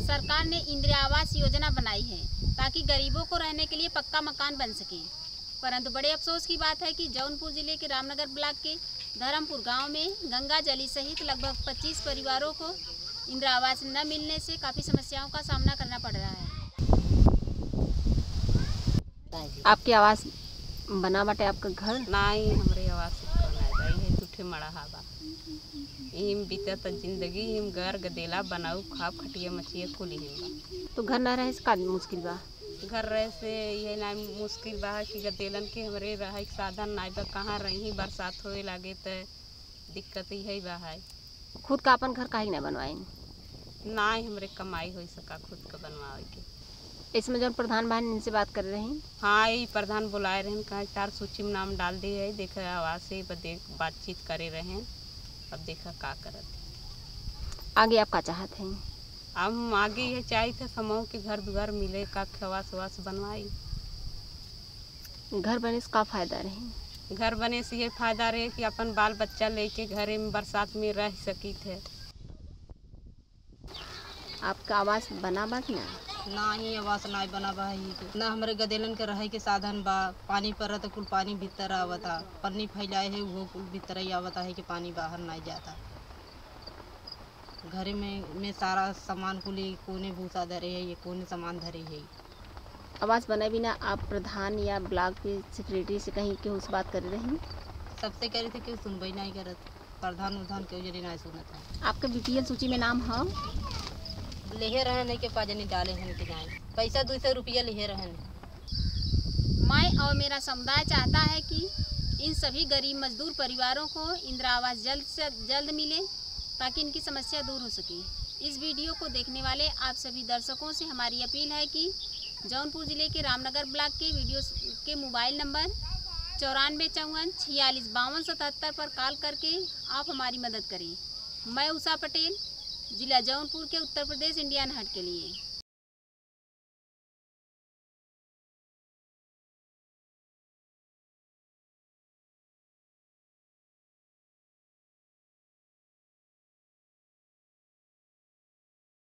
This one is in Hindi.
सरकार ने इंदिरा आवास योजना बनाई है ताकि गरीबों को रहने के लिए पक्का मकान बन सके। परंतु बड़े अफसोस की बात है कि जौनपुर जिले के रामनगर ब्लॉक के धर्मपुर गांव में गंगा जली सहित लगभग 25 परिवारों को इंदिरा आवास न मिलने से काफ़ी समस्याओं का सामना करना पड़ रहा है। आपकी आवास बना बाटे आपका घर? नहीं, हमारे आवास है तुठे मड़ा हवा हिम बीतत जिंदगी हिम घर गदेला बनाऊ खाब खटिया मछिया खुली हिम। तो घर ना रहे का मुश्किल बा? घर रहे से ये ना मुश्किल बा कि गदेलन के हमरे रहे साधन नाई बा, कहाँ रही बरसात होए लागे तो दिक्कत ही बा है। खुद का अपन घर काहे ना बनवाई? ना हमरे कमाई हो सका खुद का बनवाए के। इसमें जो प्रधान बहन इनसे बात कर रहे हैं? हाँ, ये प्रधान बुलाए रहे कहा चार सूची में नाम डाल दिए है, देखा आवाज से बातचीत करे रहे। अब देखा का करत आगे आप का चाहते हैं? हम आगे ये चाहिए थे समूह के घर द्वार मिले का खवास वास बनवाई। घर बने से का फायदा रहे? घर बने से ये फायदा रहे कि अपन बाल बच्चा लेके घरे में बरसात में रह सकी थे। आपका आवास बना बा कि ना? ना ही आवास ना बना बा ना हमारे गदेलन के रहे के साधन बा। पानी पर तो कुल पानी भीतर आवता, पन्नी फैलाए है वो कुल भीतर ही आवता है कि पानी बाहर नहीं जाता। घरे में सारा सामान कुल कोने भूसा धरे है, ये कोने सामान धरे है। आवास बना बिना आप प्रधान या ब्लॉक के सेक्रेटरी से कहीं के उस बात कर रहे हैं? सबसे कह रहे थे कि सुनवाई नहीं करत, प्रधान क्यों जरी नहीं सुनता है। आपके बीपीएल सूची में नाम है? लेहे रहने के पाजनी डाले हैं कि नहीं, पैसा 200 रुपया लेहे रहने। मैं और मेरा समुदाय चाहता है कि इन सभी गरीब मजदूर परिवारों को इंदिरा आवास जल्द से जल्द मिले ताकि इनकी समस्या दूर हो सके। इस वीडियो को देखने वाले आप सभी दर्शकों से हमारी अपील है कि जौनपुर जिले के रामनगर ब्लॉक के वीडियो के मोबाइल नंबर 9454 46 52 77 पर कॉल करके आप हमारी मदद करें। मैं उषा पटेल, जिला जौनपुर के उत्तर प्रदेश, इंडिया अनहर्ड के लिए।